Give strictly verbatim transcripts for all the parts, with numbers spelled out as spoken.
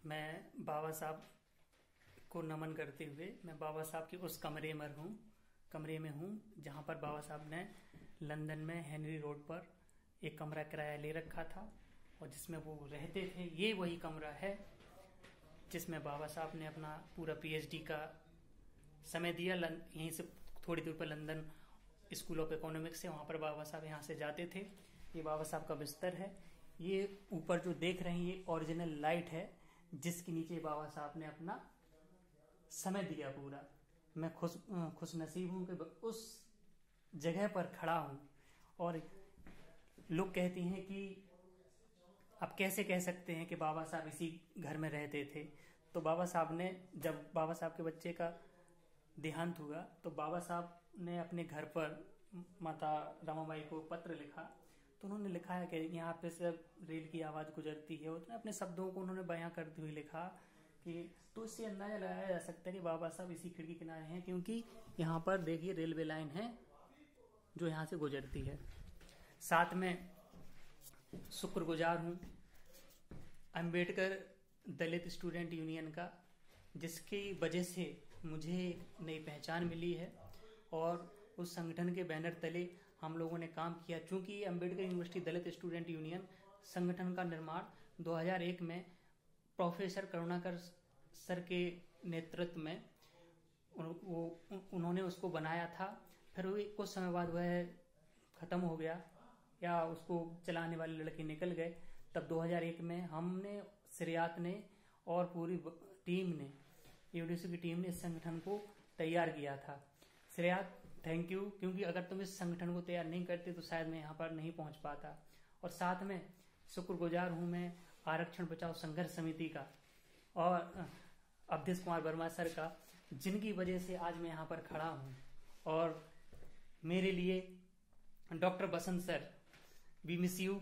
मैं बाबा साहब को नमन करते हुए मैं बाबा साहब के उस कमरे में हूँ कमरे में हूँ जहाँ पर बाबा साहब ने लंदन में हेनरी रोड पर एक कमरा किराया ले रखा था और जिसमें वो रहते थे। ये वही कमरा है जिसमें बाबा साहब ने अपना पूरा पीएचडी का समय दिया। यहीं से थोड़ी दूर पर लंदन स्कूल ऑफ इकोनॉमिक्स है, वहाँ पर बाबा साहब यहाँ से जाते थे। ये बाबा साहब का बिस्तर है। ये ऊपर जो देख रहे हैं ये ओरिजिनल लाइट है जिसके नीचे बाबा साहब ने अपना समय दिया पूरा। मैं खुश खुश नसीब हूँ कि उस जगह पर खड़ा हूँ। और लोग कहते हैं कि आप कैसे कह सकते हैं कि बाबा साहब इसी घर में रहते थे। तो बाबा साहब ने, जब बाबा साहब के बच्चे का देहांत हुआ तो बाबा साहब ने अपने घर पर माता रमाबाई को पत्र लिखा। तो उन्होंने लिखा है कि यहाँ पे से रेल की आवाज़ गुजरती है। उसने अपने शब्दों को उन्होंने बयां करते हुए लिखा कि तो इससे अंदाजा लगाया जा सकता है कि बाबा साहब इसी खिड़की किनारे हैं, क्योंकि यहाँ पर देखिए रेलवे लाइन है जो यहाँ से गुजरती है। साथ में शुक्रगुजार हूँ अंबेडकर दलित स्टूडेंट यूनियन का, जिसकी वजह से मुझे नई पहचान मिली है और उस संगठन के बैनर तले हम लोगों ने काम किया। चूंकि Ambedkar university Dalit student union संगठन का निर्माण दो हज़ार एक में प्रोफेसर करुणाकर सर के नेतृत्व में वो उन्होंने उसको बनाया था। फिर वो कुछ समय बाद वह खत्म हो गया या उसको चलाने वाले लड़के निकल गए। तब दो हज़ार एक में हमने, श्रेयात ने और पूरी टीम ने, यूडीसी की टीम ने इस संगठन को तैयार किया था। श्रेयात, थैंक यू, क्योंकि अगर तुम इस संगठन को तैयार नहीं करते तो शायद मैं यहाँ पर नहीं पहुँच पाता। और साथ में शुक्रगुजार हूँ मैं आरक्षण बचाओ संघर्ष समिति का और अवधेश कुमार वर्मा सर का, जिनकी वजह से आज मैं यहाँ पर खड़ा हूँ। और मेरे लिए doctor Basant sir, we miss you,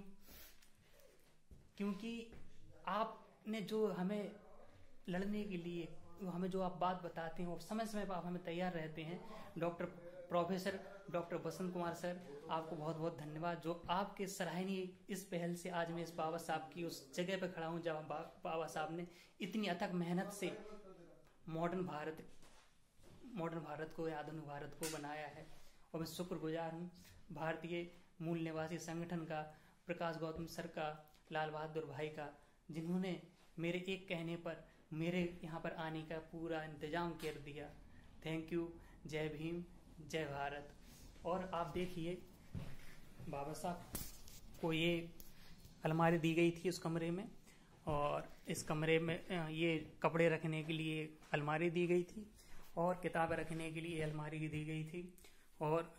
क्योंकि आपने जो हमें लड़ने के लिए हमें जो आप बात बताते हैं और समय समय पर आप हमें तैयार रहते हैं। Doctor professor doctor Basant Kumar sir, आपको बहुत बहुत धन्यवाद। जो आपके सराहनीय इस पहल से आज मैं इस बाबा साहब की उस जगह पर खड़ा हूँ जब बाबा साहब ने इतनी अथक मेहनत से मॉडर्न भारत मॉडर्न भारत को, आधुनिक भारत को बनाया है। और मैं शुक्रगुजार हूँ भारतीय मूल निवासी संगठन का, प्रकाश गौतम सर का, लाल बहादुर भाई का, जिन्होंने मेरे एक कहने पर मेरे यहाँ पर आने का पूरा इंतजाम कर दिया। Thank you. जय भीम, जय भारत। और आप देखिए बाबा साहब को ये अलमारी दी गई थी उस कमरे में, और इस कमरे में ये कपड़े रखने के लिए अलमारी दी गई थी और किताबें रखने के लिए अलमारी दी गई थी। और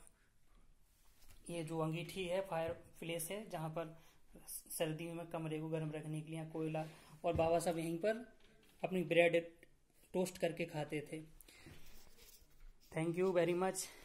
ये जो अंगीठी है फायर प्लेस है जहाँ पर सर्दियों में कमरे को गर्म रखने के लिए कोयला, और बाबा साहब यहीं पर अपनी ब्रेड टोस्ट करके खाते थे। Thank you very much.